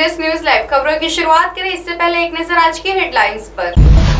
MNS news live खबरों की शुरुआत करें इससे पहले एक नजर आज की हेडलाइंस पर।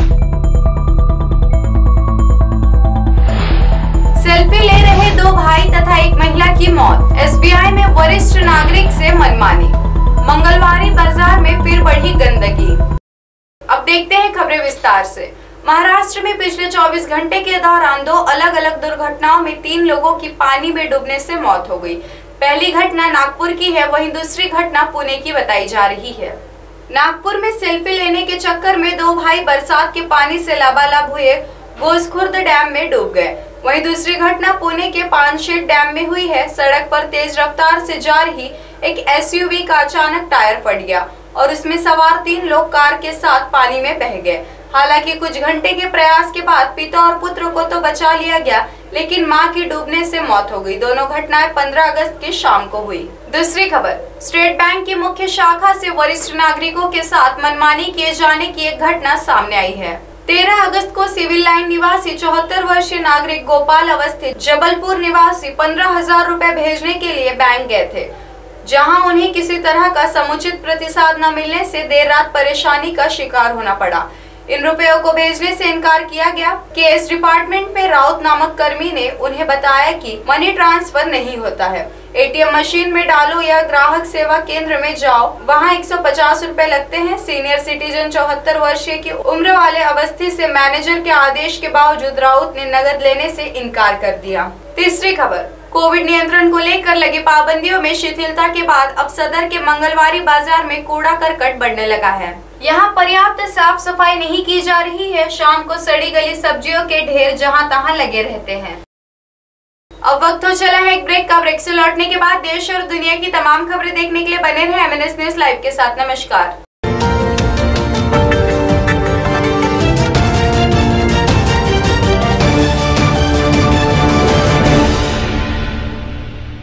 सेल्फी ले रहे दो भाई तथा एक महिला की मौत। एसबीआई में वरिष्ठ नागरिक से मनमानी। मंगलवारी बाजार में फिर बढ़ी गंदगी। अब देखते हैं खबरें विस्तार से। महाराष्ट्र में पिछले 24 घंटे के दौरान दो अलग अलग दुर्घटनाओं में 3 लोगों की पानी में डूबने से मौत हो गई। पहली घटना नागपुर की है, वहीं दूसरी घटना पुणे की बताई जा रही है। नागपुर में सेल्फी लेने के चक्कर में दो भाई बरसात के पानी से लबालब हुए गोसखुर्द डैम में डूब गए। वहीं दूसरी घटना पुणे के पानशेत डैम में हुई है। सड़क पर तेज रफ्तार से जा रही एक एसयूवी का अचानक टायर फट गया और उसमें सवार 3 लोग कार के साथ पानी में बह गए। हालांकि कुछ घंटे के प्रयास के बाद पिता और पुत्र को तो बचा लिया गया, लेकिन मां की डूबने से मौत हो गई। दोनों घटनाएं 15 अगस्त की शाम को हुई। दूसरी खबर, स्टेट बैंक की मुख्य शाखा से वरिष्ठ नागरिकों के साथ मनमानी किए जाने की एक घटना सामने आई है। 13 अगस्त को सिविल लाइन निवासी 74 वर्षीय नागरिक गोपाल अवस्थी जबलपुर निवासी 15,000 रुपए भेजने के लिए बैंक गए थे, जहां उन्हें किसी तरह का समुचित प्रतिसाद न मिलने से देर रात परेशानी का शिकार होना पड़ा। इन रुपयों को भेजने से इनकार किया गया। केस डिपार्टमेंट में राउत नामक कर्मी ने उन्हें बताया कि मनी ट्रांसफर नहीं होता है, एटीएम मशीन में डालो या ग्राहक सेवा केंद्र में जाओ, वहां 150 रुपए लगते हैं। सीनियर सिटीजन 74 वर्षीय की उम्र वाले अवस्थी से मैनेजर के आदेश के बावजूद राउत ने नकद लेने से इनकार कर दिया। तीसरी खबर, कोविड नियंत्रण को लेकर लगी पाबंदियों में शिथिलता के बाद अब सदर के मंगलवारी बाजार में कूड़ा करकट बढ़ने लगा है। यहाँ पर्याप्त साफ सफाई नहीं की जा रही है। शाम को सड़ी गली सब्जियों के ढेर जहाँ तहाँ लगे रहते हैं। अब वक्त हो चला है एक ब्रेक का। ब्रेक से लौटने के बाद देश और दुनिया की तमाम खबरें देखने के लिए बने रहे एमएनएस न्यूज लाइव के साथ। नमस्कार।